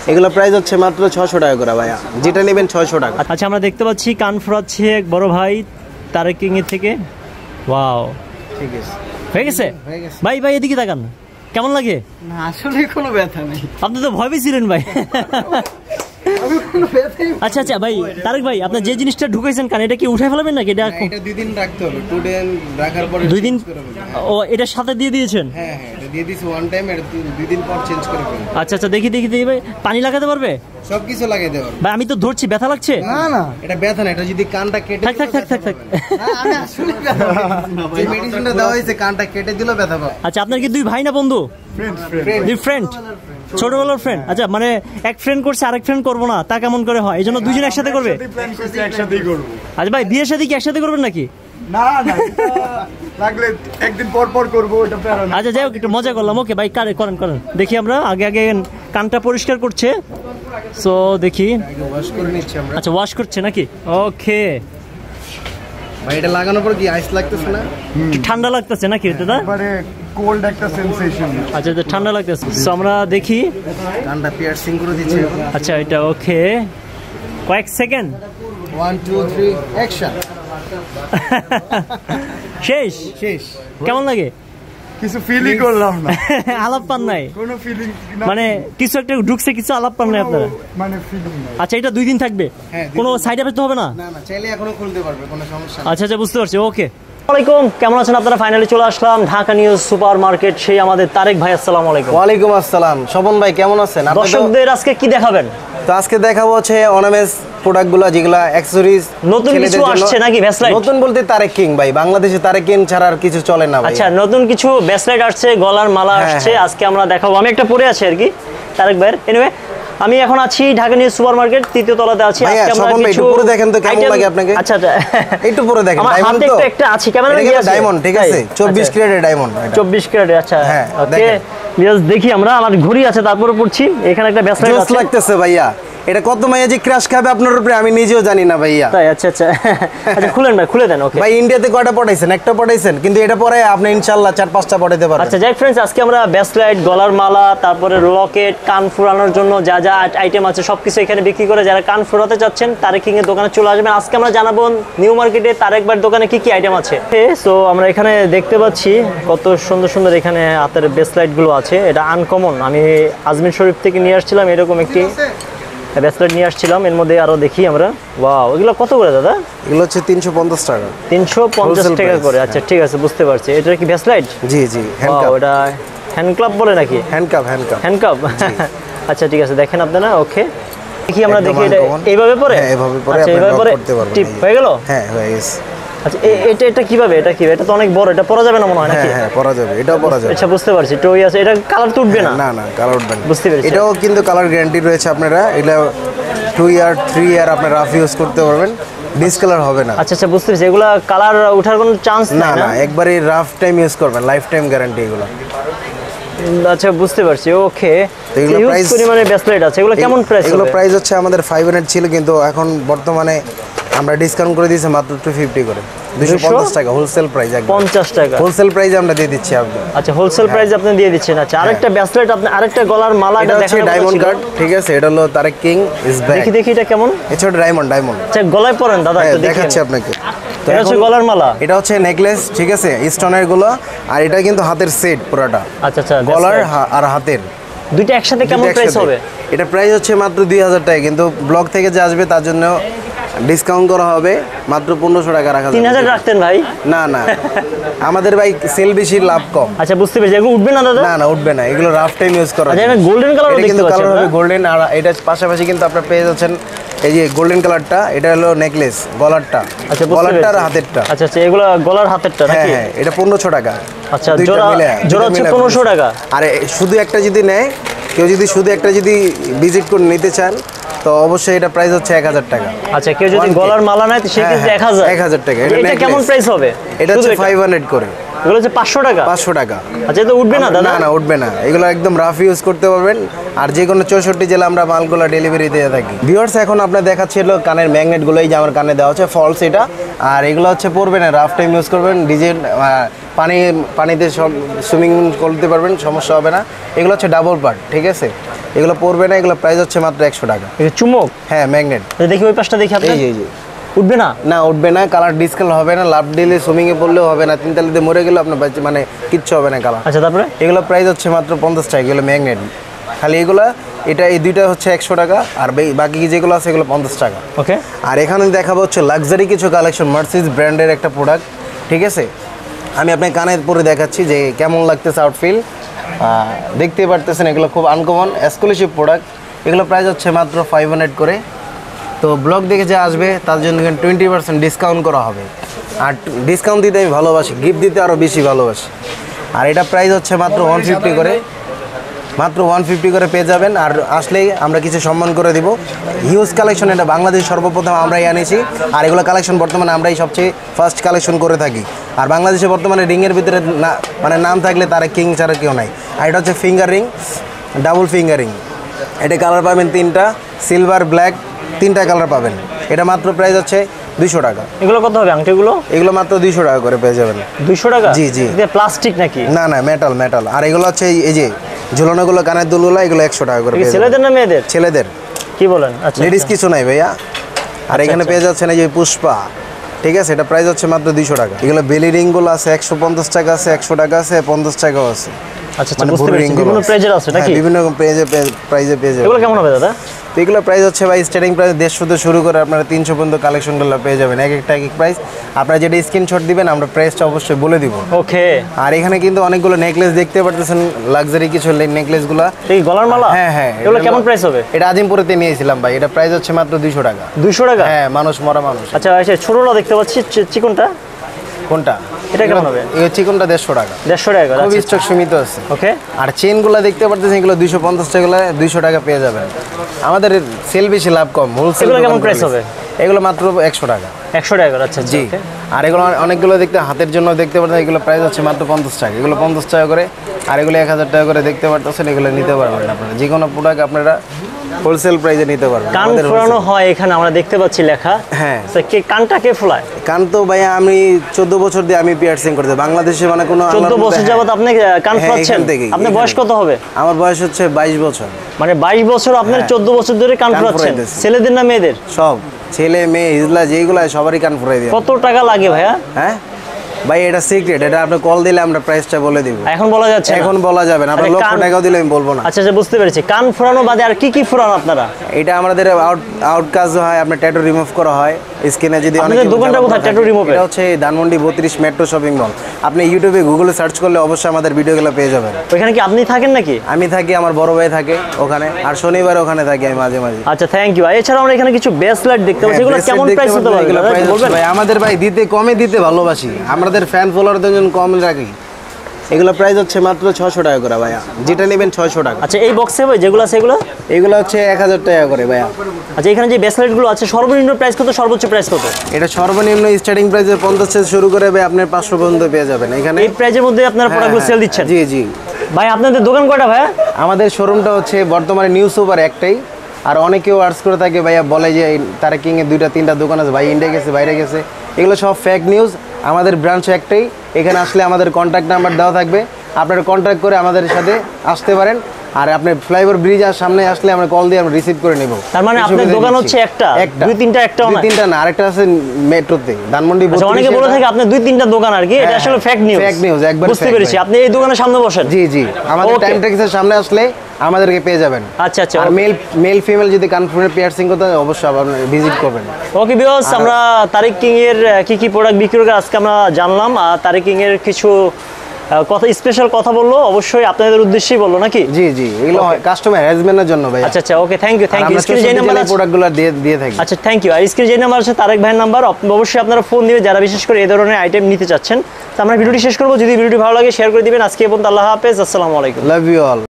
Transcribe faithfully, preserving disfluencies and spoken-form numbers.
এগুলো প্রাইস হচ্ছে মাত্র ছয়শো টাকা করে ভাইয়া, যেটা নেবেন ছয়শো টাকা। আচ্ছা আমরা দেখতে পাচ্ছি কান ফোরাচ্ছে এক বড় ভাই তারেক কিং এর থেকে। ওয়াও, ঠিক আছে, হয়ে গেছে ভাই। ভাই এদিকে তাকান, কেমন লাগে? না আসলে কোনো ব্যথা নেই। আপনি তো ভয় পেয়েছিলেন ভাই। আচ্ছা আচ্ছা ভাই তারেক ভাই, আপনার যে জিনিসটা ঢুকাইছেন কানে, এটা কি উঠাই ফেলাবেন নাকি? এটা এটা দুই দিন রাখতে হবে, টু দিন রাখার পরে দুই দিন। ও এটার সাথে দিয়ে দিয়েছেন? হ্যাঁ হ্যাঁ, এটা দিয়ে দিয়েছি ওয়ান টাইম, এটা দুই দিন পর চেঞ্জ করে ফেলবেন। আচ্ছা আচ্ছা, দেখি দেখি দেখি ভাই, পানি লাগাতে পারবে? সবকিছু লাগিয়ে দেওয়া ভাই। আমি তো ধরছি, ব্যথা লাগছে? না না, এটা ব্যথা না, এটা যদি কানটা কেটে থাক থাক থাক থাক থাক। আমি আসলে ব্যথা না ভাই, মেডিসিনটা দেওয়া হয়েছে, কানটা কেটে দিলেও ব্যথা পাবে। আচ্ছা আপনার কি দুই ভাই না বন্ধু? ফ্রেন্ড ফ্রেন্ড দুই ফ্রেন্ড, ছোটবেলার ফ্রেন্ড। আচ্ছা মানে এক ফ্রেন্ড করছে আরেক ফ্রেন্ড করবো না, তা কেমন করে হয়? এই জন্য দুজন একসাথে করবে? একসাথেই করব। আচ্ছা ভাই, বিয়ের সাথে কি একসাথে করবেন নাকি? না না, লাগলে একদিন পর পর করবো, এটা প্যারা না। আচ্ছা যাই হোক, একটু মজা করলাম। ওকে ভাই, কারে করেন করেন দেখি। আমরা আগে আগে কানটা পরিষ্কার করছে, সো দেখি। ওয়াশ করে নিচ্ছি আমরা। আচ্ছা ওয়াশ করছে নাকি? ওকে ভাই, এটা লাগানোর পর কি আইস লাগতেছে না? ঠান্ডা লাগতেছে নাকি দাদা? মানে কোল্ড একটা সেনসেশন। আচ্ছা এটা ঠান্ডা লাগতেছে, সো আমরা দেখি। কানটা পিয়ার্সিং করে দিচ্ছি। আচ্ছা এটা ওকে, কয়েক second. One two three action. শেষ শেষ। কেমন লাগে? কিছু ফিলই করলাম না। আলাপ পান নাই? কোনো ফিলিং মানে কিছু একটা ঢুকছে, কিছু আলাপ পান নাই আপনারা? মানে ফিলিং নাই। আচ্ছা এটা দুই দিন থাকবে, কোনো সাইড এফেক্ট হবে না? না না, চাইলে এখনো খুলতে পারবে, কোনো সমস্যা নেই। আচ্ছা আচ্ছা, বুঝতে পারছি। ওকে, আসসালামু আলাইকুম, কেমন আছেন আপনারা? ফাইনালি চলে আসলাম ঢাকা নিউজ সুপার মার্কেট, সেই আমাদের তারেক ভাই। আসসালামু আলাইকুম। ওয়ালাইকুম আসসালাম। শোভন ভাই কেমন আছেন? দর্শকদের আজকে কি দেখাবেন? তো আজকে দেখাবো হচ্ছে অর্নামেন্টস প্রোডাক্টগুলো, যেগুলা অ্যাকসেসরিজ নতুন কিছু আসছে নাকি? ব্রেসলেট নতুন বলতে তারেক কিং ভাই, বাংলাদেশে তারেক কিং ছাড়া আর কিছু চলে না ভাই। আচ্ছা নতুন কিছু ব্রেসলেট আসছে, গলার মালা আসছে, আজকে আমরা দেখাবো। আমি একটা পরে আছি আর কি তারেক ভাইয়ের। এনিওয়ে আমি এখন আছি ঢাকা নিউজ সুপার মার্কেট তৃতীয় তলাতে আছি। আজকে আমরা কিছু পরে দেখেন তো কেমন লাগে আপনাকে। আচ্ছা আচ্ছা, একটু পরে দেখেন। আমার হাতে একটু একটা আছে, ক্যামেরা নিয়ে আছে ডায়মন্ড, ঠিক আছে, চব্বিশ ক্যারেটের ডায়মন্ড। চব্বিশ ক্যারেটের। আচ্ছা হ্যাঁ, ওকে, জাস্ট দেখি আমরা। আমার ঘড়ি আছে, তারপরে পড়ছি। এখানে একটা ব্রেসলেট আছে, লাগতেছে ভাইয়া। এটা কত মাইয়া যে ক্র্যাশ খাবে আপনার উপরে আমি নিজেও জানি না ভাইয়া। তাই? আচ্ছা আচ্ছা আচ্ছা, খুলেন ভাই, খুলে দেন। ওকে ভাই, ইন্ডিয়াতে কয়টা পড়াইছেন? একটা পড়াইছেন, কিন্তু এটা পরে আপনি ইনশাআল্লাহ চার পাঁচটা পড়াইতে পারবেন। আচ্ছা যাই ফ্রেন্ডস, আজকে আমরা ব্রেসলেট, গলার মালা, তারপরে লকেট, কান ফুরানোর জন্য যা যা আইটেম আছে সবকিছু এখানে বিক্রি করে। যারা কান ফুরাতে চাচ্ছেন তারেক কিং এর দোকানে চলে আসবেন। আজকে আমরা জানাবো নিউ মার্কেটে তারেক ভাইয়ের দোকানে কি কি আইটেম আছে। সো আমরা এখানে দেখতে পাচ্ছি কত সুন্দর সুন্দর এখানে হাতের ব্রেসলেট গুলো আছে। এটা আনকমন, আমি আজমির শরীফ থেকে নিয়ে আসছিলাম এরকম একটি ব্রেসলেট নিয়ে আসছিলাম। এর মধ্যে আরো দেখি আমরা। ওয়াও, এগুলো কত করে দাদা? এগুলো হচ্ছে তিনশো পঞ্চাশ টাকা। তিনশো পঞ্চাশ টাকা করে। আচ্ছা ঠিক আছে, বুঝতে পারছি। এটা কি ব্রেসলেট? জি জি, হ্যান্ডকাপ। ওটা হ্যান্ডক্লাব বলে নাকি? হ্যান্ডকাপ হ্যান্ডকাপ হ্যান্ডকাপ আচ্ছা ঠিক আছে, দেখেন আপনারা। ওকে দেখি আমরা, দেখি এটা এইভাবে পরে। হ্যাঁ এইভাবে পরে আপনি করতে পারবেন। টিপ হয়ে গেল? হ্যাঁ হয়ে গেছে। আচ্ছা এটা এটা কিভাবে? এটা কি? এটা তো অনেক বড়, এটা পরা যাবে না মনে হয় নাকি? হ্যাঁ পরা যাবে, এটাও পরা যাবে। আচ্ছা বুঝতে পারছি। টই আছে, এটা কালার তো উঠবে না? না না, কালার উঠবে না। বুঝতে পেরেছি। এটাও কিন্তু কালার গ্যারান্টি রয়েছে আপনারা। এটা টু ইয়ার থ্রি ইয়ার আপনারা রাফ ইউজ করতে পারবেন, ডিসকালার হবে না। আচ্ছা আচ্ছা, বুঝতে পেরেছি। এগুলা কালার ওঠার কোনো চান্স না না, একবারে রাফ টাইম ইউজ করবেন, লাইফ টাইম গ্যারান্টি এগুলো। আচ্ছা বুঝতে পারছি। ওকে, এগুলো প্রাইস পরিমাণে ব্রেসলেট আছে। এগুলো কেমন প্রাইস? এগুলো প্রাইস হচ্ছে আমাদের ফাইভ হান্ড্রেড ছিল, কিন্তু এখন বর্তমানে আমরা ডিসকাউন্ট করে দিয়েছি মাত্র টু ফিফটি করে, দুশো পঞ্চাশ টাকা হোলসেল প্রাইস। পঞ্চাশ টাকা হোলসেল প্রাইসে আমরা দিয়ে দিচ্ছি আপনি। আচ্ছা হোলসেল প্রাইস আপনি দিয়ে দিচ্ছেন। আচ্ছা আরেকটা ব্রেসলেট, আপনি আরেকটা গলার মালা, এটা হচ্ছে ডায়মন্ড কাট, ঠিক আছে। এটা হলো তারেক কিং ইজ ব্যাক। দেখি দেখি এটা কেমন। এটা ডায়মন্ড ডায়মন্ড। আচ্ছা গলায় পরেন দাদা, একটু দেখাচ্ছি আপনাকে। এটা হচ্ছে গলার মালা, এটা হচ্ছে নেকলেস, ঠিক আছে, স্টোনের গুলো। আর এটা কিন্তু হাতের সেট পুরোটা। আচ্ছা আচ্ছা, গলার আর হাতের দুইটা একসাথে কেমন প্রাইস হবে? এটা প্রাইস হচ্ছে মাত্র দুই হাজার টাকা, কিন্তু ব্লগ থেকে যে আসবে তার জন্য ডিসকাউন্ট করা হবে, মাত্র পনেরোশো টাকা রাখা যাবে। তিন হাজার রাখতেন ভাই? না না, আমাদের ভাই সেল বেশি, লাভ কম। আচ্ছা বুঝতে পেরেছি। এগুলো উঠবে না দাদা? না না, উঠবে না, এগুলো রাফ টাইম ইউজ করা। আচ্ছা এটা গোল্ডেন কালার, এটা কিন্তু কালার হবে গোল্ডেন। আর এটা পাশাপাশি কিন্তু আপনারা পেয়ে যাচ্ছেন এই যে গোল্ডেন কালারটা, এটা হলো নেকলেস, গলারটা। আচ্ছা গলারটা আর হাতেরটা। আচ্ছা আচ্ছা, এগুলো গলার হাতেরটা নাকি? হ্যাঁ, এটা পনেরোশো টাকা। আচ্ছা জোড়া জোড়া হচ্ছে পনেরোশো টাকা। আর শুধু একটা যদি নেয় কেউ, যদি শুধু একটা যদি ভিজিট করে নিতে চান তো অবশ্যই এটা প্রাইস হচ্ছে এক হাজার টাকা। আচ্ছা কেউ যদি গলার মালা নেয় সে কিন্তু এক হাজার এক হাজার টাকা। এটা কেমন প্রাইস হবে? এটা হচ্ছে ফাইভ হান্ড্রেড করে। এগুলো হচ্ছে পাঁচশো টাকা। পাঁচশো টাকা। আচ্ছা এটা উঠবে না দাদা? না না, উঠবে না, এগুলো একদম রাফ ইউজ করতে পারবেন। আর যে কোনো চৌষট্টি জেলা আমরা মালগুলো ডেলিভারি দিয়ে থাকি। ভিউয়ার্স এখন আপনার দেখাচ্ছিল কানের ম্যাগনেটগুলো, এই যে আমার কানে দেওয়া হচ্ছে ফলস এটা। আর এগুলো হচ্ছে পরবেন না, রাফ টাইম ইউজ করবেন, ডিজেল পানি পানিতে সব সুইমিং করতে পারবেন, সমস্যা হবে না। এগুলো হচ্ছে ডাবল পার্ট, ঠিক আছে। এগুলো পড়বে না, এগুলো প্রাইস হচ্ছে মাত্র একশো টাকা। এটা চুম্বক? হ্যাঁ ম্যাগনেট। দেখি ওই পাশটা দেখি আপনি। এই যে এই যে উঠবে না? না উঠবে না, কালার ডিসকাল হবে না, লাভ দিলে সুইমিংয়ে পড়লেও হবে না, তিন তালিতে মরে গেলেও আপনার বাচ্চা মানে কিচ্ছু হবে না কালার। আচ্ছা তারপরে এগুলো প্রাইস হচ্ছে মাত্র পঞ্চাশ টাকা, এগুলো ম্যাগনেট খালি। এগুলো এটা এই দুইটা হচ্ছে একশো টাকা, আর বাকি যেগুলো আছে এগুলো পঞ্চাশ টাকা। ওকে, আর এখানে দেখাবো হচ্ছে লাক্সারি কিছু কালেকশন, মার্সিডিজ ব্র্যান্ডের একটা প্রোডাক্ট, ঠিক আছে। আমি আপনার কানে পরে দেখাচ্ছি যে কেমন লাগতেছে আউটফিল, দেখতে পারতেছেন। এগুলো খুব আনকমন এক্সক্লুসিভ প্রোডাক্ট, এগুলো প্রাইস হচ্ছে মাত্র ফাইভ হান্ড্রেড করে। তো ব্লগ দেখে যে আসবে তার জন্য টোয়েন্টি পার্সেন্ট ডিসকাউন্ট করা হবে। আর ডিসকাউন্ট দিতে আমি ভালোবাসি, গিফট দিতে আরও বেশি ভালোবাসি। আর এটা প্রাইস হচ্ছে মাত্র ওয়ান ফিফটি করে, মাত্র ওয়ান ফিফটি করে পেয়ে যাবেন। আর আসলেই আমরা কিছু সম্মান করে দিব। হিউজ কালেকশন, এটা বাংলাদেশ সর্বপ্রথম আমরাই আনেছি। আর এগুলো কালেকশন বর্তমানে আমরাই সবচেয়ে ফার্স্ট কালেকশন করে থাকি। আর বাংলাদেশে বর্তমানে রিংয়ের ভিতরে না মানে নাম থাকলে তারা কিং ছাড়া কেউ নাই। আর এটা হচ্ছে finger ring, double finger ring. এটা কালার পাবেন তিনটা, সিলভার ব্ল্যাক তিনটা কালার পাবেন। এটা মাত্র প্রাইস হচ্ছে দুইশো টাকা। এগুলো কত হবে আংটিগুলো? এগুলো মাত্র দুইশো টাকা করে পেয়ে যাবেন। দুইশো টাকা? জি জি। প্লাস্টিক নাকি? না না মেটাল মেটাল। আর এগুলো হচ্ছে এই যে ঝুলানোগুলো কানের দুলগুলো, এগুলো একশো টাকা করে। ছেলেদের না মেয়েদের? ছেলেদের। কি বলেন? আচ্ছা লেডিস কিছু নাই ভাইয়া। আর এখানে পেয়ে যাচ্ছেন এই যে পুষ্পা, ঠিক আছে, এটা প্রাইস হচ্ছে মাত্র দুইশো টাকা। এগুলো বেলি রিংগুলো আছে একশো পঞ্চাশ টাকা আছে, একশো টাকা আছে, পঞ্চাশ টাকাও আছে। আচ্ছা বুঝতে পেরেছি, বিভিন্ন প্রাইজের আছে নাকি? বিভিন্ন প্রাইজে প্রাইজে পেয়ে যাবেন। এগুলো কেমন হবে দাদা? তো এগুলো প্রাইস হচ্ছে ভাই স্টার্টিং প্রাইস দেড়শো থেকে শুরু করে আপনারা তিনশো পর্যন্ত কালেকশনগুলো পেয়ে যাবেন। এক একটা এক এক প্রাইস। আপনারা যেটা স্ক্রিনশট দিবেন আমরা প্রাইসটা অবশ্যই বলে দিব। ওকে। আর এখানে কিন্তু অনেকগুলো নেকলেস দেখতে পারতেছেন, লাক্সারি কিছু নেকলেসগুলো। এই গলার মালা? হ্যাঁ হ্যাঁ। এগুলো কেমন প্রাইস হবে? এটা আজিমপুরেতে নিয়েছিলাম ভাই, এটা প্রাইস হচ্ছে মাত্র দুইশো টাকা। দুইশো টাকা? হ্যাঁ, মানুষ মরা মানুষ। আচ্ছা আচ্ছা, ছোটটা দেখতে পাচ্ছি, চিকনটা কোনটা? এটা কেমন হবে? এই চিকনটা দেড়শো টাকা। দেড়শো টাকা? খুব স্টক সীমিত আছে। ওকে। আর চেনগুলো দেখতে পারতেছেন, এগুলো দুইশো পঞ্চাশ টাকা, দুইশো টাকা পেয়ে যাবেন। আমাদের সেল বেশি লাভ কম, হোলসেল। এগুলো কেমন প্রাইস হবে? এগুলো মাত্র একশো টাকা। একশো টাকা? আচ্ছা জি। আর এগুলো অনেকগুলো দেখতে হাতের জন্য দেখতে পারতেন, এগুলো প্রাইস হচ্ছে মাত্র পঞ্চাশ টাকা। এগুলো পঞ্চাশ টাকা করে, আর এগুলো এক হাজার টাকা করে দেখতে পারতেছেন। এগুলো নিতে পারবেন আপনারা, যে কোনো প্রোডাক্ট আপনারা হোলসেল প্রাইসে নিতে পারবেন। কান ফোলানো হয় এখানে আমরা দেখতে পাচ্ছি লেখা। হ্যাঁ। কে কানটা কে ফোলায়? কান তো ভাইয়া আমি চোদ্দ বছর দিয়ে আমি পিয়ার্সিং করতে বাংলাদেশে, মানে কোনো চোদ্দ বছর যাবত আপনি কান ফোলাচ্ছেন? আপনার বয়স কত হবে? আমার বয়স হচ্ছে বাইশ বছর। মানে বাইশ বছর আপনার চোদ্দ বছর ধরে কান ফোলাচ্ছেন? ছেলেদের না মেয়েদের? সব, ছেলে মেয়ে হিজলা যেগুলো সবারই কান ফোলাই দিয়ে। কত টাকা লাগে ভাইয়া? হ্যাঁ ভাই এটা সিক্রেট, এটা আপনি কল দিলে আমরা প্রাইসটা বলে দিব। এখন বলা যাচ্ছে না? এখন বলা যাবে না, আপনার লক্ষ টাকাও দিলে আমি বলবো না। আচ্ছা আচ্ছা বুঝতে পেরেছি। কান ফোরানো বাদে আর কি কি ফোরান আপনারা? এটা আমাদের আউট আউট কাজ হয়, আপনার ট্যাটু রিমুভ করা হয় স্কিনে। যদি অনেক দোকানটা কোথায় ট্যাটু রিমুভ? এটা হচ্ছে ধানমন্ডি বত্রিশ মেট্রো শপিং মল। আপনি ইউটিউবে গুগলে সার্চ করলে অবশ্যই আমাদের ভিডিওগুলো পেয়ে যাবেন। ওখানে কি আপনি থাকেন নাকি? আমি থাকি, আমার বড় ভাই থাকে ওখানে, আর শনিবার ওখানে থাকি আমি মাঝে মাঝে। আচ্ছা থ্যাংক ইউ। এছাড়া আমরা এখানে কিছু ব্রেসলেট দেখতে পাচ্ছি, এগুলো কেমন প্রাইস হতে পারে? ভাই আমাদের ভাই দিতে কমে দিতে ভালোবাসি, আমাদের ফ্যান ফলোয়ারদের জন্য কম রাখি। এগুলো প্রাইস হচ্ছে মাত্র ছশো টাকা করে ভাইয়া, যেটা নেবেন ছয়শো টাকা। আচ্ছা এই বক্সে ভাই যেগুলো আছে এগুলো? এগুলো হচ্ছে এক হাজার টাকা করে ভাইয়া। আচ্ছা এখানে যে ব্রেসলেটগুলো আছে সর্বনিম্ন প্রাইস কত, সর্বোচ্চ প্রাইস কত? এটা সর্বনিম্ন স্টার্টিং প্রাইসে পঞ্চাশ থেকে শুরু করে ভাই আপনার পাঁচশো পর্যন্ত পেয়ে যাবেন এখানে। এই প্রাইসের মধ্যে আপনারা প্রোডাক্টগুলো সেল দিচ্ছেন? জি জি ভাই। আপনাদের দোকান কয়টা ভাইয়া? আমাদের শোরুমটা হচ্ছে বর্তমানে নিউ সুপার একটাই। আর অনেকেও আর্টস করে থাকে ভাইয়া, বলে যে তারা কিংয়ে দুইটা তিনটা দোকান আছে ভাই, ইন্ডিয়া গেছে বাইরে গেছে, এগুলো সব ফেক নিউজ। আমাদের ব্রাঞ্চ একটাই, এখানে আসলে আমাদের কন্ট্যাক্ট নাম্বার দেওয়া থাকবে, আপনারা কন্ট্যাক্ট করে আমাদের সাথে আসতে পারেন। আর আপনি ফ্লাইওভার ব্রিজ আর সামনে আসলে আমরা কল দিয়ে আমরা রিসিভ করে নেব। তার মানে আপনার দোকান হচ্ছে একটা, দুই তিনটা? একটা দুই তিনটা না, আরেকটা আছে মেট্রোতে ধানমন্ডি। আচ্ছা অনেকে বলে থাকে আপনার দুই তিনটা দোকান আর কি, এটা আসলে ফেক নিউজ। ফেক নিউজ একবার। বুঝতে পেরেছি। আপনি এই দোকানের সামনে বসেন? জি জি, আমাদের টাইম ট্যাক্সের সামনে আসলে আমাদেরকে পেয়ে যাবেন। আচ্ছা আচ্ছা। আর মেল মেল ফিমেল যদি কনফার্ম পিয়ার্সিং করতে হয় অবশ্যই আপনারা ভিজিট করবেন। ওকে ভিউয়ার্স, আমরা তারিক কিং এর কি কি প্রোডাক্ট বিক্রি করে আজকে আমরা জানলাম। আর তারিক কিং এর কিছু কথা স্পেশাল কথা বললো, অবশ্যই আপনাদের উদ্দেশ্যেই বললো নাকি? জি জি, এগুলো কাস্টমার হ্যারাসমেন্টের জন্য ভাই। আচ্ছা আচ্ছা okay, thank you thank you. স্ক্রিনে যে নাম্বার আছে প্রোডাক্টগুলো দিয়ে দিয়ে থাকি। আচ্ছা থ্যাংক ইউ। আর স্ক্রিনে যে নাম্বার আছে তারেক ভাইয়ের নাম্বার, অবশ্যই আপনারা ফোন দিবেন যারা বিশেষ করে এই ধরনের আইটেম নিতে চাচ্ছেন। তো আমরা ভিডিওটি শেষ করবো, যদি ভিডিওটি ভালো লাগে শেয়ার করে দিবেন। আজকে এই পর্যন্ত, আল্লাহ হাফেজ, আসসালামু আলাইকুম। Love you all.